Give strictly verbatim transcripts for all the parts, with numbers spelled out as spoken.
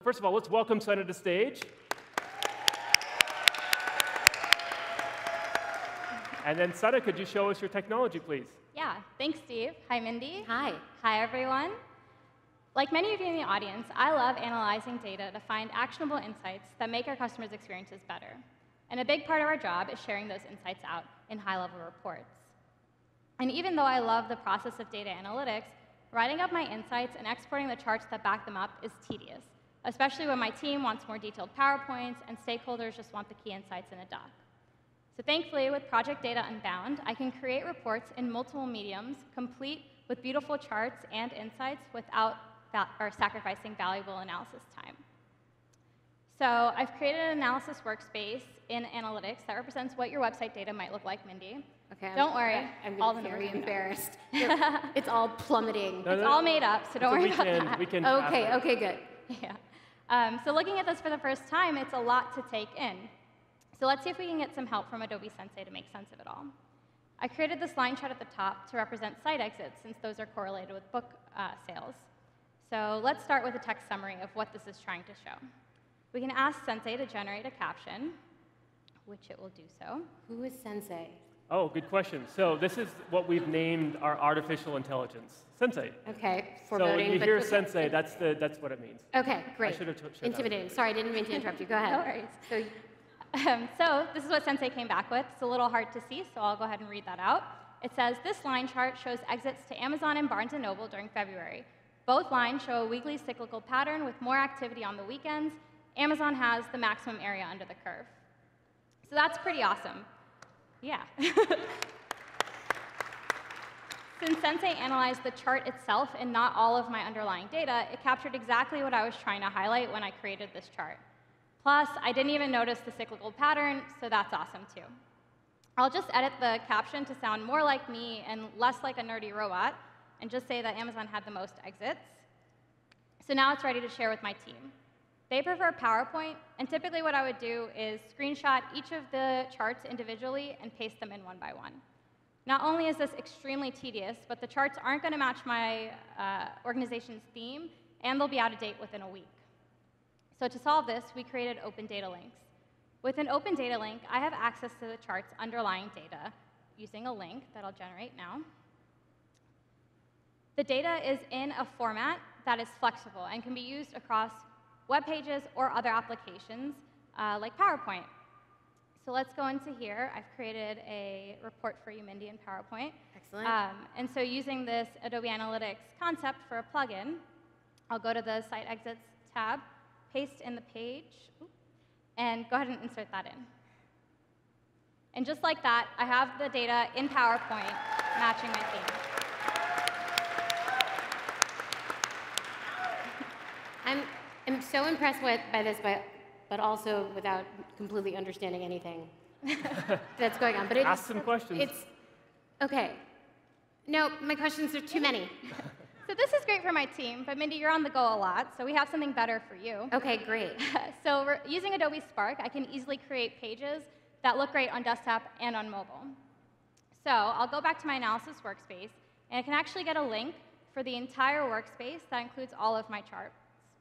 first of all, let's welcome Sana to the stage. And then, Sana, could you show us your technology, please? Yeah, thanks, Steve. Hi, Mindy. Hi. Hi, everyone. Like many of you in the audience, I love analyzing data to find actionable insights that make our customers' experiences better. And a big part of our job is sharing those insights out in high-level reports. And even though I love the process of data analytics, writing up my insights and exporting the charts that back them up is tedious, especially when my team wants more detailed PowerPoints and stakeholders just want the key insights in a doc. So thankfully, with Project Data Unbound, I can create reports in multiple mediums, complete with beautiful charts and insights without or sacrificing valuable analysis time. So I've created an analysis workspace in Analytics that represents what your website data might look like, Mindy. Okay, don't I'm, worry. I'm all the very numbers embarrassed. It's all plummeting. No, it's no, all made up, so don't so worry we about can, that. We can okay, okay, good. Yeah. Um, so looking at this for the first time, it's a lot to take in. So let's see if we can get some help from Adobe Sensei to make sense of it all. I created this line chart at the top to represent site exits, since those are correlated with book uh, sales. So let's start with a text summary of what this is trying to show. We can ask Sensei to generate a caption, which it will do so. Who is Sensei? Oh, good question. So this is what we've named our artificial intelligence, Sensei. Okay, So foreboding. when you but hear okay. Sensei, that's, the, that's what it means. Okay, great. I should have showed Intimidating. that. Sorry, I didn't mean to interrupt you. Go ahead. No worries. So, Um, so this is what Sensei came back with. It's a little hard to see, so I'll go ahead and read that out. It says, this line chart shows exits to Amazon and Barnes and Noble during February. Both lines show a weekly cyclical pattern with more activity on the weekends. Amazon has the maximum area under the curve. So that's pretty awesome. Yeah. Since Sensei analyzed the chart itself and not all of my underlying data, it captured exactly what I was trying to highlight when I created this chart. Plus, I didn't even notice the cyclical pattern, so that's awesome too. I'll just edit the caption to sound more like me and less like a nerdy robot, and just say that Amazon had the most exits. So now it's ready to share with my team. They prefer PowerPoint, and typically what I would do is screenshot each of the charts individually and paste them in one by one. Not only is this extremely tedious, but the charts aren't going to match my uh, organization's theme, and they'll be out of date within a week. So to solve this, we created open data links. With an open data link, I have access to the chart's underlying data using a link that I'll generate now. The data is in a format that is flexible and can be used across web pages or other applications uh, like PowerPoint. So let's go into here. I've created a report for you, Mindy, in PowerPoint. Excellent. Um, and so using this Adobe Analytics concept for a plugin, I'll go to the Site Exits tab, paste in the page, and go ahead and insert that in. And just like that, I have the data in PowerPoint matching my theme. I'm, I'm so impressed with, by this, but, but also without completely understanding anything that's going on. But it's, Ask some questions. It's, OK. No, my questions are too many. So this is great for my team, but Mindy, you're on the go a lot, so we have something better for you. OK, great. So we're using Adobe Spark, I can easily create pages that look great on desktop and on mobile. So I'll go back to my Analysis Workspace, and I can actually get a link for the entire workspace that includes all of my charts.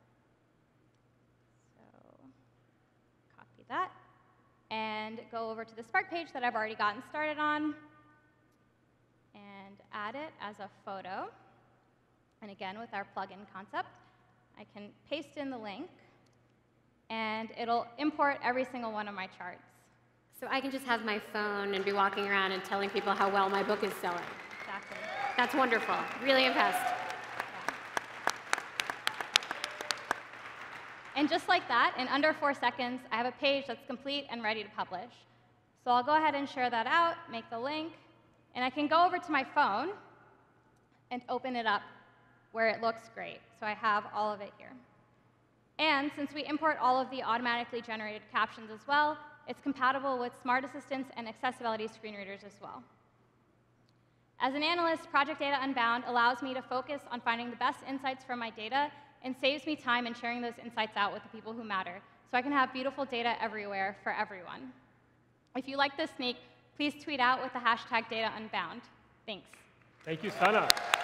So copy that, and go over to the Spark page that I've already gotten started on, and add it as a photo. And again, with our plugin concept, I can paste in the link, and it'll import every single one of my charts. So I can just have my phone and be walking around and telling people how well my book is selling. Exactly. That's wonderful. Really impressed. Yeah. And just like that, in under four seconds, I have a page that's complete and ready to publish. So I'll go ahead and share that out, make the link, and I can go over to my phone and open it up where it looks great. So I have all of it here. And since we import all of the automatically generated captions as well, it's compatible with Smart Assistants and accessibility screen readers as well. As an analyst, Project Data Unbound allows me to focus on finding the best insights from my data and saves me time in sharing those insights out with the people who matter, so I can have beautiful data everywhere for everyone. If you like this sneak, please tweet out with the hashtag Data Unbound. Thanks. Thank you, Sana.